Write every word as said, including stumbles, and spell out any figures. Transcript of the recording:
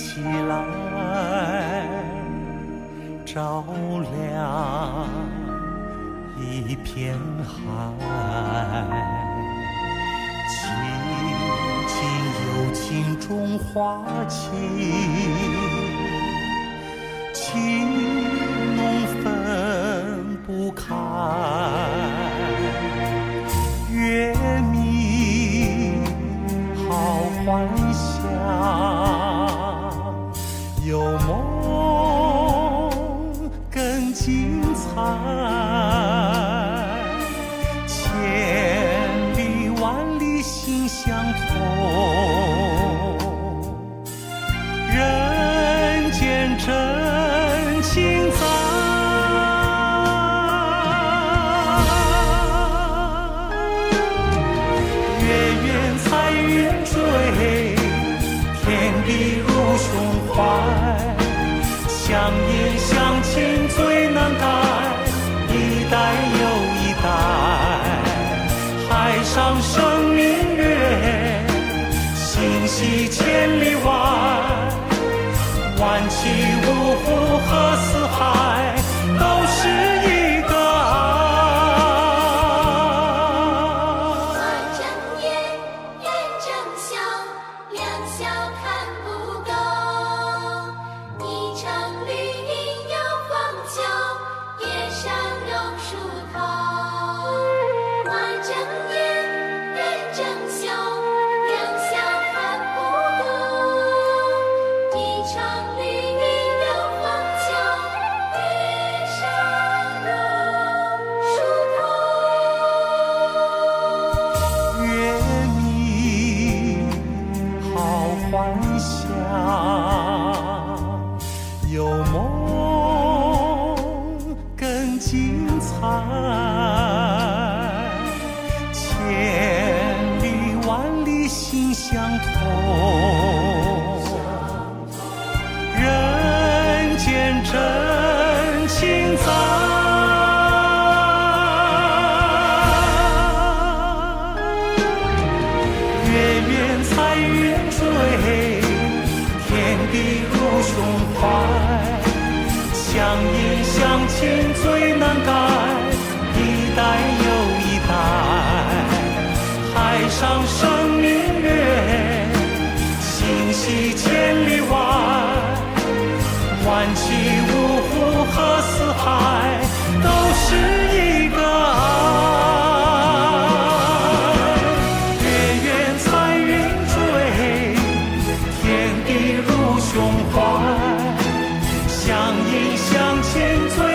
起来，照亮一片海。轻轻有情中花期，情浓分不开。月明好幻想，有梦更精彩。千里万里心相通，人间真情在。月圆彩云追，天地如胸怀。相依相亲最难改，一代又一代。海上生明月，星系千里外。万起五湖和四海，都是一个爱。 花正艳，人正笑，两小看不够。一城绿荫有枫桥，叶上榕树头。花正艳，人正笑，两小看不够。一城绿荫有枫桥，叶上榕树头。 月明好幻想，有梦更精彩。千里万里心相通，人间真情在。月圆彩云追，天地如胸怀。相依相亲最难改，一代又一代。海上生明月，星系千里外。万起五湖和四海，都是一个爱。月圆彩云追，天地如胸怀。相依相牵最